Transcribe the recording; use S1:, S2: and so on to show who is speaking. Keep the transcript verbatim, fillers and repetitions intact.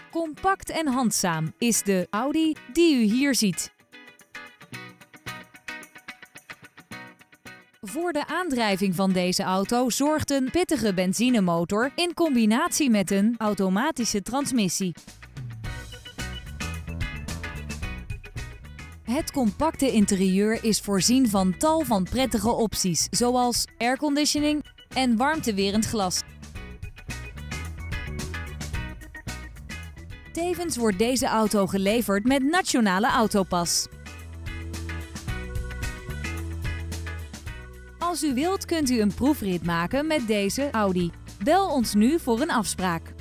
S1: Compact en handzaam is de Audi die u hier ziet. Voor de aandrijving van deze auto zorgt een pittige benzinemotor in combinatie met een automatische transmissie. Het compacte interieur is voorzien van tal van prettige opties, zoals airconditioning en warmtewerend glas. Tevens wordt deze auto geleverd met Nationale Autopas. Als u wilt kunt u een proefrit maken met deze Audi. Bel ons nu voor een afspraak.